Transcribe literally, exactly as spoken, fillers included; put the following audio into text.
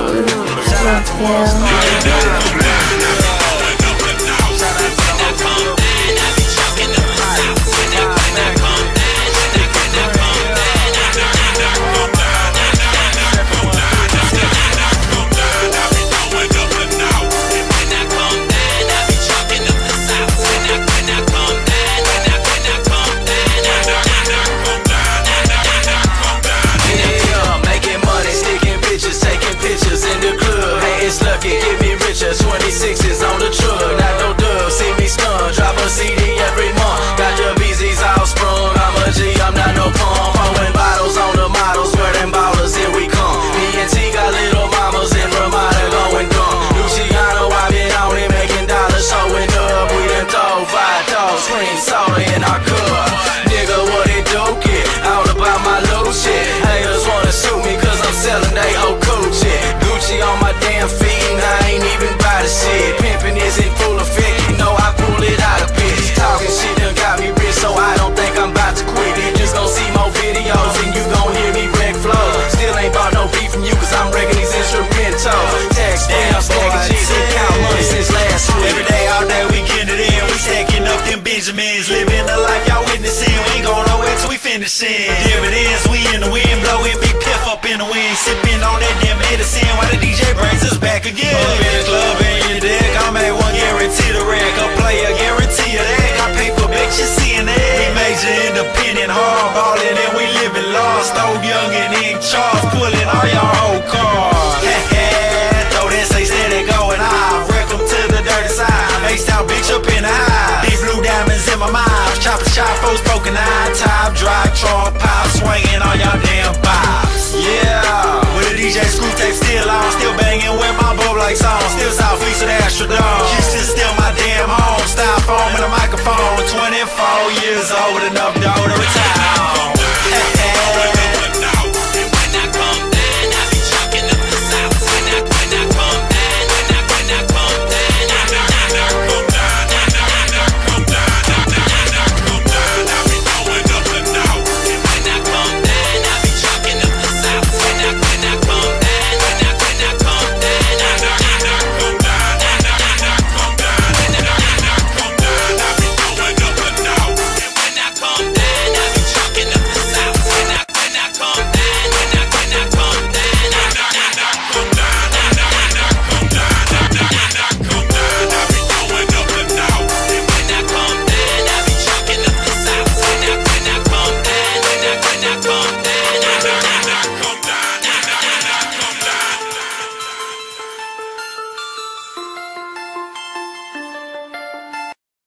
twenty-sixes on the truck, not no dub, see me stun, drop a C D every month, got your B Zs all sprung, I'm a G, I'm not no pump, pouring bottles on the models, where them ballers, here we come, me and T got little mamas in Ramada going dumb, Luciano, I been on it, making dollars, showing up, we done throw five dogs, cream soda in our cup, nigga, what it do, get all about my low shit, haters wanna shoot me cause I'm selling they old cool shit, Gucci on my damn feet, and I ain't even buy the shit. Pimpin' is in full effect, you know I pull it out of bitch. Talking shit done got me rich, so I don't think I'm about to quit. You just gon' see more videos and you gon' hear me wreck flow. Still ain't bought no beef from you cause I'm wrecking these instrumentals. Tax free, I'm stacking G's and count money since last week. Every day, all day, we get it in. We stacking up them Benjamins, living the life y'all witnessing. We ain't going nowhere till we finishing. Dividends, we in the wind, blowing big piff up in the wind, sipping on that damn medicine while the D J brings us back again. Up in the club in your deck, I'm at one guarantee the rack. A player guarantee of that. Got paper, bet you seeing that. We major independent, hard ballin', and we living lost. Old young and in charge, pulling all y'all whole cars. Throw that say steady going off. Welcome to the dirty side. H-Town bitch up in the eye. These blue diamonds in my mouth. Chopper chop, folks broken eye. Top, dry, trunk, pop, swinging on y'all damn vibes. Yeah, with a D J screw tape still on. Still banging with my bub like song. Still southeast of the Astrodome. Houston still my damn home. Styrofoam and a microphone. twenty-four years old with enough dog.